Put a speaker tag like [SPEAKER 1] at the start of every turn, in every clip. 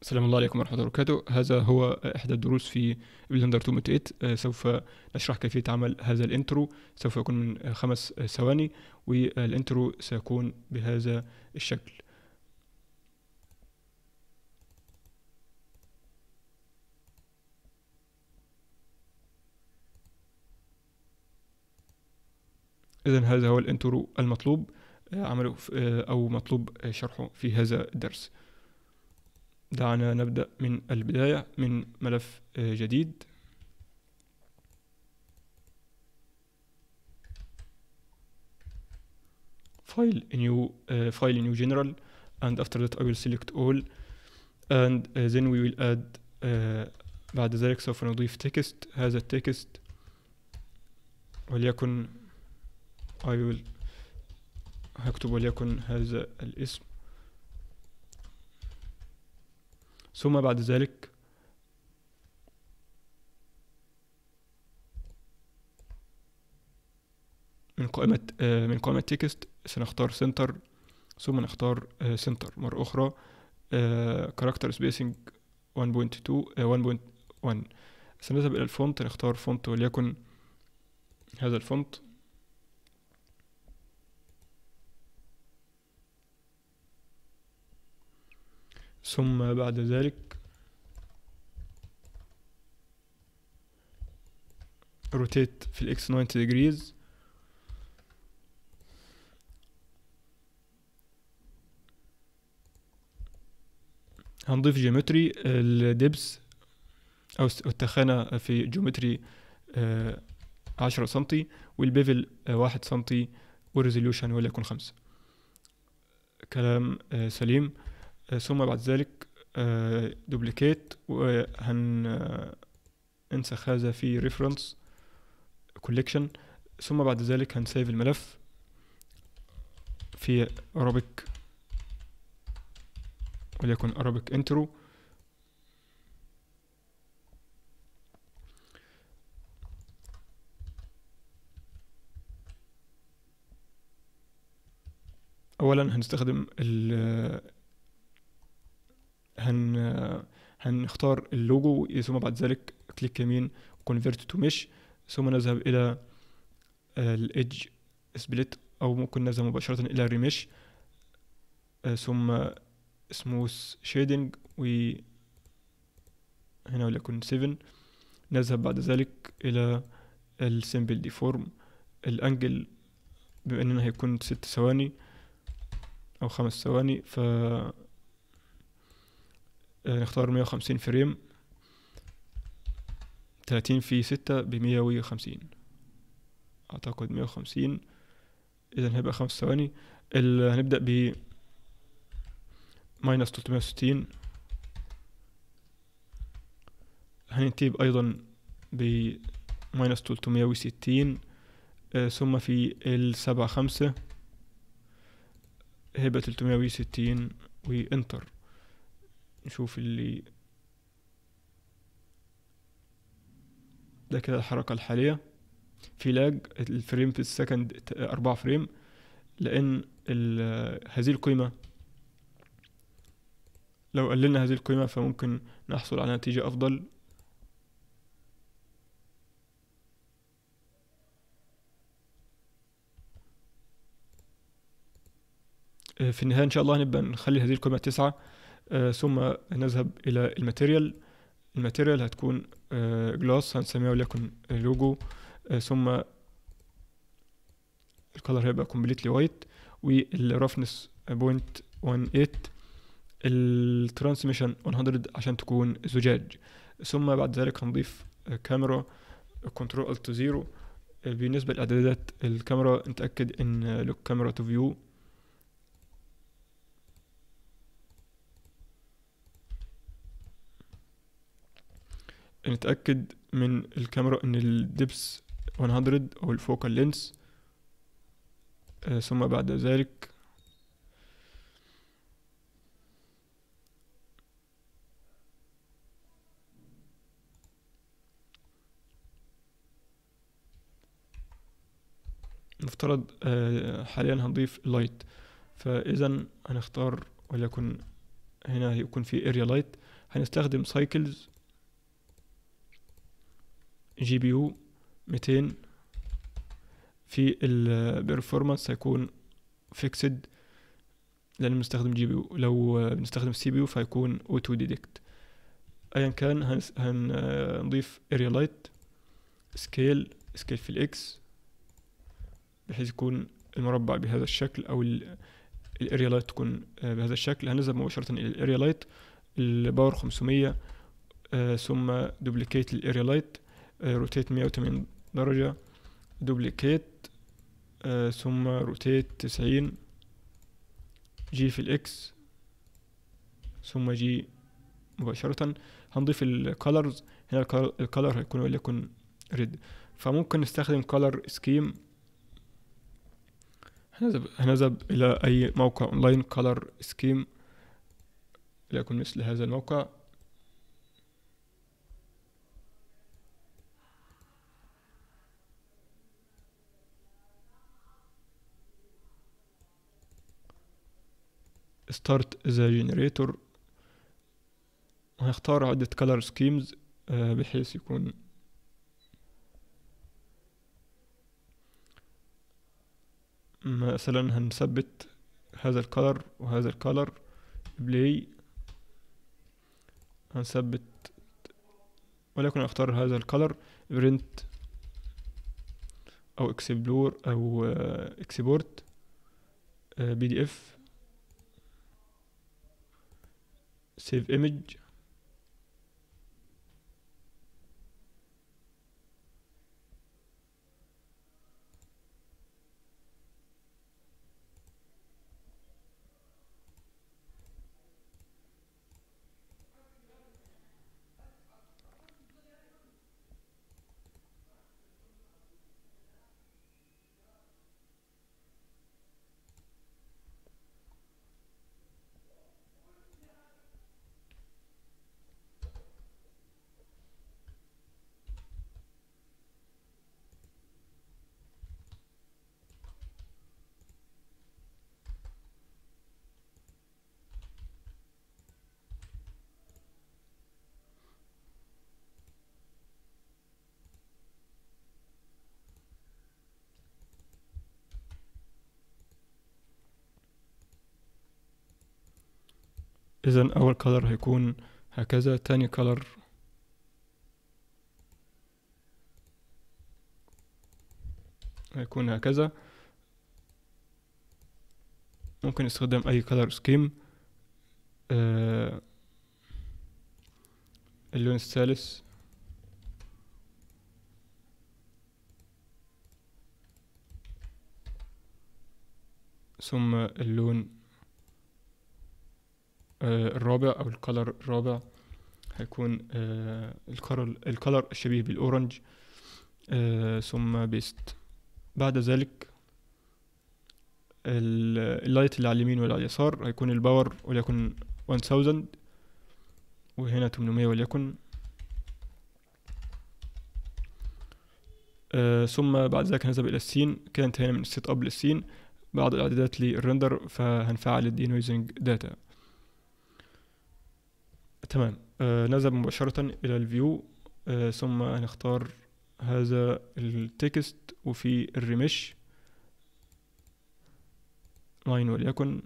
[SPEAKER 1] السلام الله عليكم ورحمة الله وبركاته. هذا هو إحدى الدروس في بلندر 2.8. سوف نشرح كيفية عمل هذا الانترو. سوف يكون من 5 ثواني، والانترو سيكون بهذا الشكل. إذن هذا هو الانترو المطلوب عمله أو مطلوب شرحه في هذا الدرس. دعنا نبدأ من البداية من ملف جديد. file new general, and after that I will select all, and then we will add بعد ذلك سوف نضيف text. هذا التكست وليكن هكتب وليكن هذا الاسم. ثم بعد ذلك من قائمة تكست سنختار center، ثم نختار center مرة أخرى. character spacing 1.1. سنذهب إلى الفونت، نختار فونت وليكن هذا الفونت. ثم بعد ذلك rotate في الإكس 90 degrees. هنضيف جيومتري الدبس أو التخانة في جيومتري 10 سنتي، والبيفل 1 سنتي، والريزوليوشن وليكن 5. كلام سليم. ثم بعد ذلك دوبليكيت، وهننسخ هذا في ريفرنس كوليكشن. ثم بعد ذلك هنسيف الملف في Arabic وليكن Arabic intro. اولا هنستخدم هنختار اللوجو، ثم بعد ذلك كليك يمين convert to mesh، ثم نذهب الى الإيدج سبليت، او ممكن نذهب مباشرة الى الريميش، ثم سموث شيدنج، وهنا وليكن 7. نذهب بعد ذلك الى السيمبل ديفورم. الانجل بما اننا هيكون 6 ثواني او 5 ثواني، ف نختار 150 فريم. 30 في 6 ب150، اعتقد 150. اذا هيبقى 5 ثواني. هنبدأ ب -360، هننتهي ايضا ب -360. ثم في 7.5 هيبقى 360 وانتر. نشوف اللي ده كده الحركة الحالية. في لاج الفريم في السكند 4 فريم، لان هذه القيمة لو قللنا هذه القيمة فممكن نحصل على نتيجة افضل. في النهاية ان شاء الله هنبقى نخلي هذه القيمة 9. ثم نذهب الى الماتيريال هتكون جلاس، هنسميها وليكن لوجو. ثم الكالر هيبقى completely white، والرفنس 0.18، الترانسميشن 100 عشان تكون زجاج. ثم بعد ذلك هنضيف كاميرا كنترول الت 0. بالنسبة لإعدادات الكاميرا نتأكد ان لوك كاميرا تو فيو. نتأكد من الكاميرا ان الدبس 100 او الفوكال لينس. ثم بعد ذلك نفترض حاليا هنضيف لايت، فاذا هنختار وليكن هنا هيكون في اريا لايت. هنستخدم سايكلز جي بي يو 200. في البرفورمانس هيكون فيكسد لان بنستخدم جي بي يو. لو بنستخدم سي بي يو فهيكون اوتو ديتكت. ايا كان هنضيف اريا لايت سكيل في الاكس بحيث يكون المربع بهذا الشكل او الاريا لايت تكون بهذا الشكل. هنذهب مباشرة الى الاريا لايت الباور 500 ثم دوبليكيت الاريا لايت روتيت 180 درجة دوبليكيت ثم روتيت 90 جي في الاكس ثم جي مباشرة. هنضيف الكالرز. هنا الكالر هيكون وليكن ريد. فممكن نستخدم كالر سكيم. هنذهب إلى أي موقع أونلاين كالر سكيم ليكن مثل هذا الموقع. start the generator. هنختار عدة color schemes بحيث يكون مثلا هنثبت هذا الكالر وهذا الكالر بلاي. هنثبت ولكن اختار هذا الكالر برنت او اكسبلور او اكسبورت بي دي اف سيف ايمج. اذا اول كالر هيكون هكذا. تاني كالر هيكون هكذا. ممكن استخدام اي كالر سكيم. اللون الثالث ثم اللون الرابع او الكالر الرابع هيكون الكالر الشبيه بالاورنج ثم بيست. بعد ذلك اللايت اللي على اليمين واللي على اليسار هيكون الباور وليكن 1000 وهنا 800 وليكن ثم بعد ذلك نذهب الى السين. كده انتهينا من السيت اب للسين. بعض الاعدادات للرندر فهنفعل الدينويزنج داتا. تمام. نذهب مباشرة الى الفيو ثم هنختار هذا التكست وفي الريمش لاين وليكن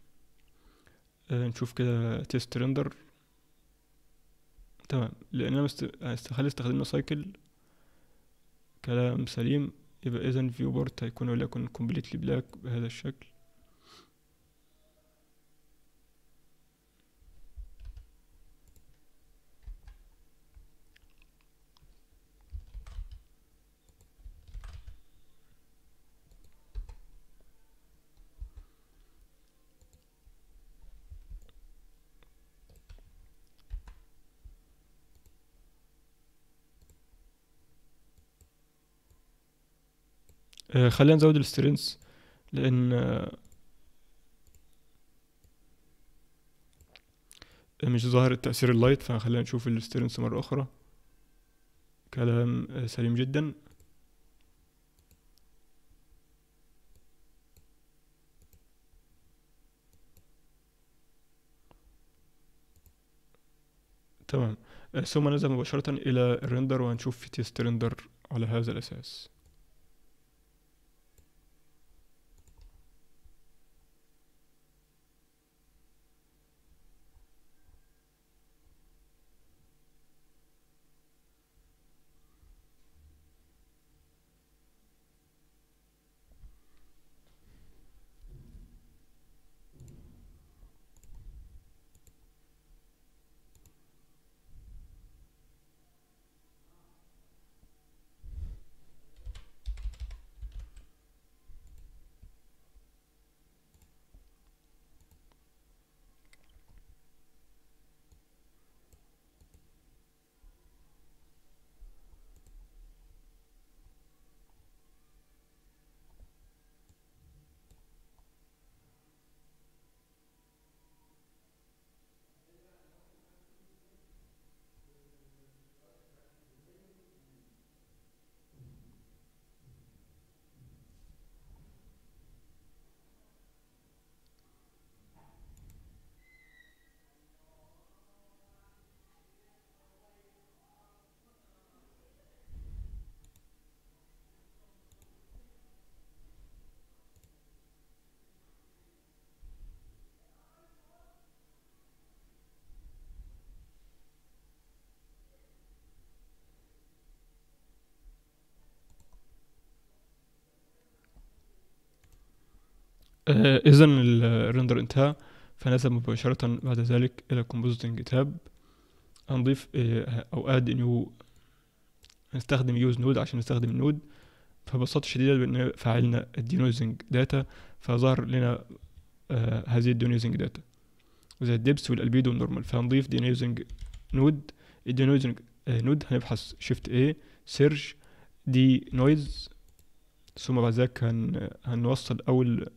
[SPEAKER 1] نشوف كده تيست رندر. تمام. لاننا هل استخدمنا سايكل كلام سليم يبقى اذا فيو بورت هيكون وليكن كومبليتلي بلاك بهذا الشكل. خلينا نزود السترينث لان مش ظاهر التأثير اللايت. فخلينا نشوف السترينث مرة اخرى. كلام سليم جدا. تمام. ثم نذهب مباشرة إلى الريندر وهنشوف في تيست ريندر على هذا الأساس. إذا الريندر انتهى، فنذهب مباشرة بعد ذلك إلى Compositing تاب. هنضيف أو add new، هنستخدم use node عشان نستخدم النود. فببساطة شديدة بأن فعلنا الدينويزنج داتا، فظهر لنا هذه الدينويزنج داتا زي الدبس والالبيدو والنورمال. فهنضيف دينويزنج نود. الدينويزنج نود هنبحث شيفت A سيرش دي نويز، ثم بعد ذلك هنوصل أول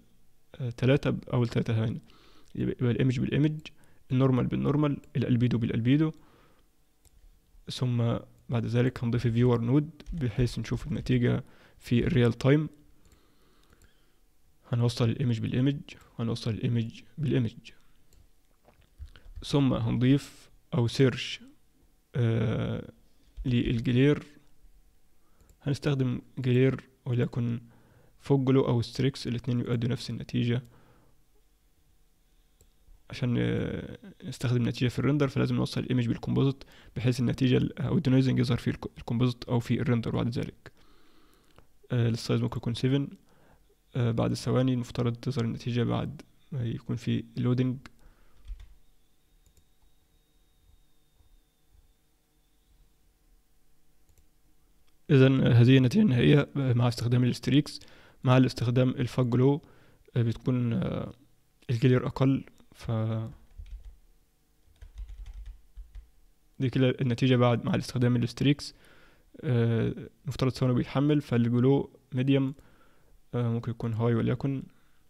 [SPEAKER 1] 3 بأول 3 هنا، يبقى الإيمج بالإيمج، النورمال بالنورمال، الالبيدو بالالبيدو. ثم بعد ذلك هنضيف فيور نود بحيث نشوف النتيجة في الريال تايم. هنوصل الايمج بالايمج، هنوصل الايمج بالايمج. ثم هنضيف او سيرش للجلير. هنستخدم جلير وليكن فوجلو او ستريكس، الاتنين يؤدوا نفس النتيجة. عشان نستخدم نتيجة في الريندر فلازم نوصل الايمج بالكومبوزيت بحيث النتيجة او الدينويزنج يظهر في الكومبوزيت او في الريندر بعد ذلك. السايز ممكن يكون 7. بعد ثواني المفترض تظهر النتيجة بعد ما يكون في لودنج. اذا هذه النتيجة النهائية مع استخدام الستريكس. مع الاستخدام الفاجلو بتكون الجلير اقل. ف دي كده النتيجة بعد مع الاستخدام الستريكس. مفترض ثواني بيتحمل، فالجلو ميديوم ممكن يكون هاي وليكن.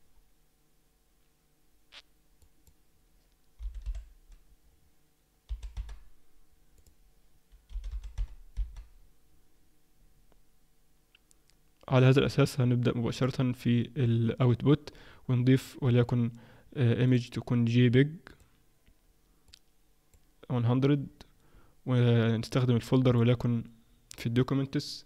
[SPEAKER 1] على هذا الأساس هنبدأ مباشرة في الأوتبوت ونضيف وليكن image تكون JPEG 100، ونستخدم الفولدر وليكن في الدوكيومنتس.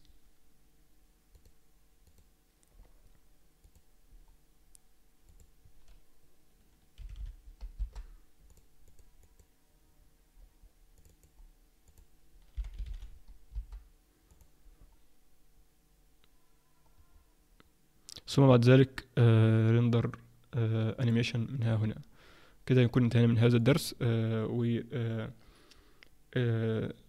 [SPEAKER 1] ثم بعد ذلك ريندر انيميشن من هنا. كده يكون انتهينا من هذا الدرس. و